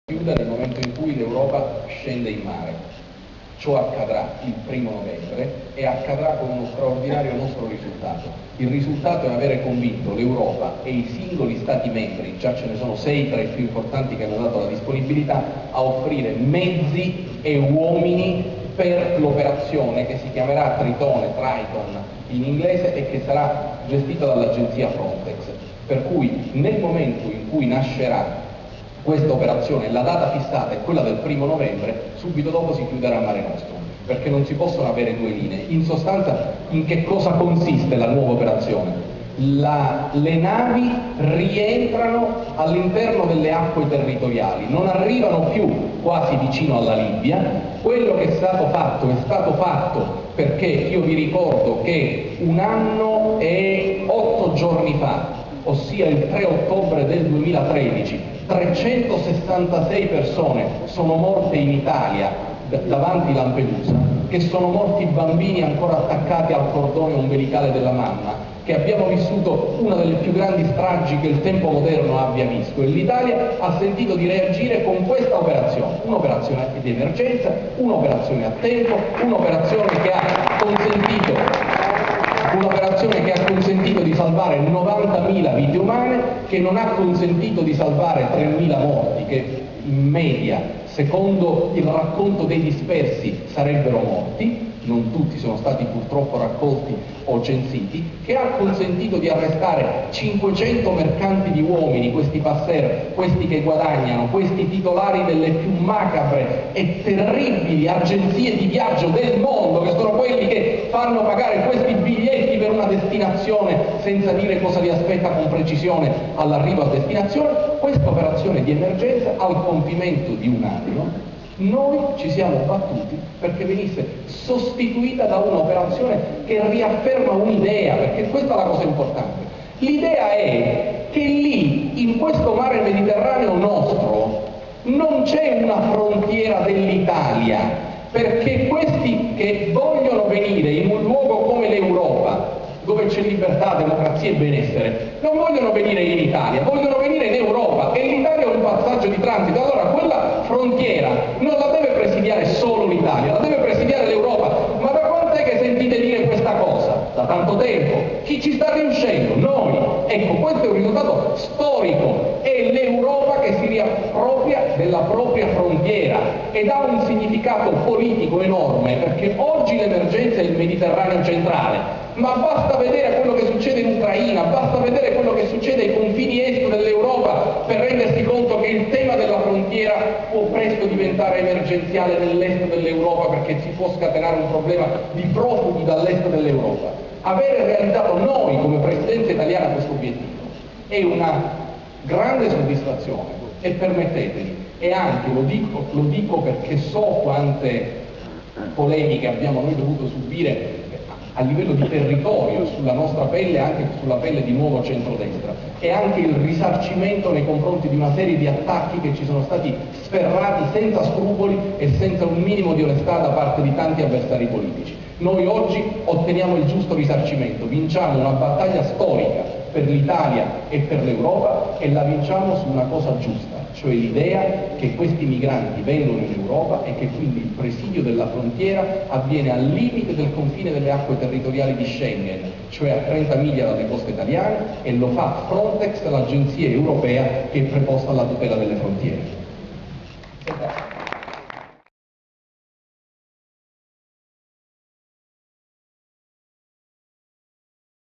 chiuda nel momento in cui l'Europa scende in mare. Ciò accadrà il 1° novembre e accadrà con uno straordinario nostro risultato. Il risultato è avere convinto l'Europa e i singoli Stati membri, già ce ne sono 6 tra i più importanti che hanno dato la disponibilità, a offrire mezzi e uomini per l'operazione che si chiamerà Triton in inglese e che sarà gestita dall'agenzia Frontex. Per cui nel momento in cui nascerà questa operazione, la data fissata è quella del 1° novembre, subito dopo si chiuderà Mare Nostrum, perché non si possono avere due linee. In sostanza, in che cosa consiste la nuova operazione? Le navi rientrano all'interno delle acque territoriali, non arrivano più quasi vicino alla Libia. Quello che è stato fatto perché io vi ricordo che 1 anno e 8 giorni fa, ossia il 3 ottobre del 2013, 366 persone sono morte in Italia davanti Lampedusa, che sono morti bambini ancora attaccati al cordone ombelicale della mamma, che abbiamo vissuto una delle più grandi stragi che il tempo moderno abbia visto, e l'Italia ha sentito di reagire con questa operazione, un'operazione di emergenza, un'operazione a tempo, un'operazione che ha consentito di salvare 90.000 vite umane, che non ha consentito di salvare 3.000 morti, che in media, secondo il racconto dei dispersi, sarebbero morti. Non tutti sono stati purtroppo raccolti o censiti, che ha consentito di arrestare 500 mercanti di uomini, questi passer, questi che guadagnano, questi titolari delle più macabre e terribili agenzie di viaggio del mondo, che sono quelli che fanno pagare questi biglietti per una destinazione senza dire cosa li aspetta con precisione all'arrivo a destinazione. Questa operazione di emergenza, al compimento di 1 anno, noi ci siamo battuti perché venisse sostituita da un'operazione che riafferma un'idea, perché questa è la cosa importante. L'idea è che lì, in questo mare Mediterraneo nostro, non c'è una frontiera dell'Italia, perché questi che vogliono venire in un luogo come l'Europa, dove c'è libertà, democrazia e benessere, non vogliono venire in Italia, vogliono venire in Europa, e l'Italia è un passaggio di transito. Allora quella frontiera non la deve presidiare solo l'Italia, la deve presidiare l'Europa. Ma da quant'è che sentite dire questa cosa? Da tanto tempo. Chi ci sta riuscendo? Noi. Ecco, questo è un risultato storico, è l'Europa che si riappropria della propria frontiera ed ha un significato politico enorme, perché oggi l'emergenza è il Mediterraneo centrale, ma basta vedere quello che succede in Ucraina, basta vedere quello che succede ai confini est dell'Europa per rendersi conto che il tema della frontiera può presto diventare emergenziale nell'est dell'Europa, perché si può scatenare un problema di profughi dall'est dell'Europa. Avere realizzato noi come Presidenza italiana questo obiettivo è una grande soddisfazione, e permettetemi, e anche lo dico perché so quante polemiche abbiamo noi dovuto subire a livello di territorio, sulla nostra pelle e anche sulla pelle di Nuovo Centrodestra, e anche il risarcimento nei confronti di una serie di attacchi che ci sono stati sferrati senza scrupoli e senza un minimo di onestà da parte di tanti avversari politici. Noi oggi otteniamo il giusto risarcimento, vinciamo una battaglia storica per l'Italia e per l'Europa, e la vinciamo su una cosa giusta, cioè l'idea che questi migranti vengono in Europa e che quindi il presidio della frontiera avviene al limite del confine delle acque territoriali di Schengen, cioè a 30 miglia dalle coste italiane, e lo fa Frontex, l'agenzia europea che è preposta alla tutela delle frontiere.